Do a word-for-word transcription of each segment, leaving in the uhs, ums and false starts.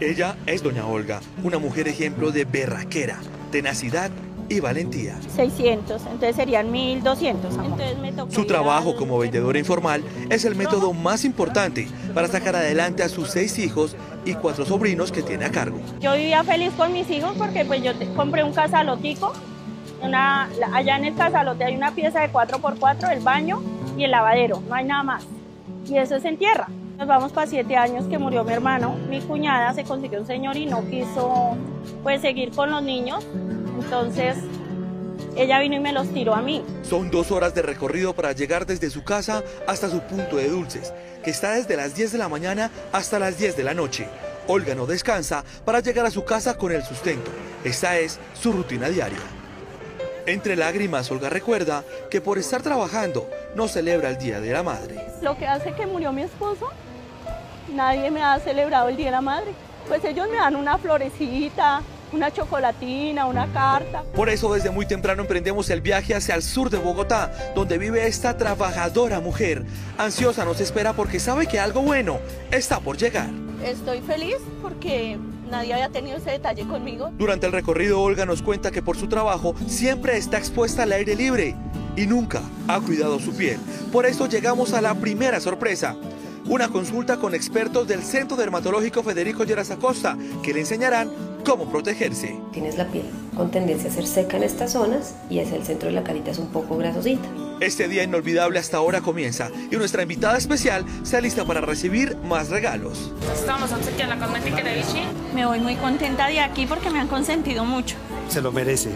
Ella es doña Olga, una mujer ejemplo de berraquera, tenacidad y valentía. seiscientos, entonces serían mil doscientos. Entonces me tocó Su trabajo como vendedora informal es el método más importante para sacar adelante a sus seis hijos y cuatro sobrinos que tiene a cargo. Yo vivía feliz con mis hijos porque pues yo te, compré un casalotico. Una, allá en el casalote hay una pieza de cuatro por cuatro, el baño y el lavadero, no hay nada más. Y eso es en tierra. Nos vamos para siete años que murió mi hermano. Mi cuñada se consiguió un señor y no quiso pues seguir con los niños. Entonces ella vino y me los tiró a mí. Son dos horas de recorrido para llegar desde su casa hasta su punto de dulces, que está desde las diez de la mañana hasta las diez de la noche. Olga no descansa para llegar a su casa con el sustento. Esta es su rutina diaria. Entre lágrimas, Olga recuerda que por estar trabajando no celebra el Día de la Madre. Lo que hace que murió mi esposo, nadie me ha celebrado el Día de la Madre. Pues ellos me dan una florecita, una chocolatina, una carta. Por eso desde muy temprano emprendemos el viaje hacia el sur de Bogotá, donde vive esta trabajadora mujer. Ansiosa nos espera porque sabe que algo bueno está por llegar. Estoy feliz porque nadie había tenido ese detalle conmigo. Durante el recorrido, Olga nos cuenta que por su trabajo siempre está expuesta al aire libre y nunca ha cuidado su piel. Por eso llegamos a la primera sorpresa. Una consulta con expertos del Centro Dermatológico Federico Lleras Acosta, que le enseñarán cómo protegerse. Tienes la piel con tendencia a ser seca en estas zonas y hacia el centro de la carita es un poco grasosita. Este día inolvidable hasta ahora comienza y nuestra invitada especial se alista para recibir más regalos. Estamos obsequiando la cosmética de Vichy. Me voy muy contenta de aquí porque me han consentido mucho. Se lo merece.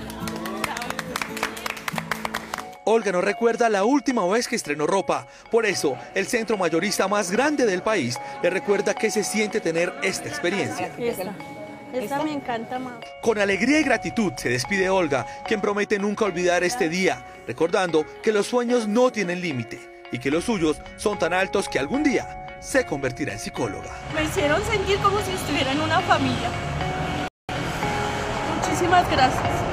Olga nos recuerda la última vez que estrenó ropa. Por eso, el centro mayorista más grande del país le recuerda que se siente tener esta experiencia. Esta, esta me encanta más. Con alegría y gratitud se despide Olga, quien promete nunca olvidar este día, recordando que los sueños no tienen límite y que los suyos son tan altos que algún día se convertirá en psicóloga. Me hicieron sentir como si estuviera en una familia. Muchísimas gracias.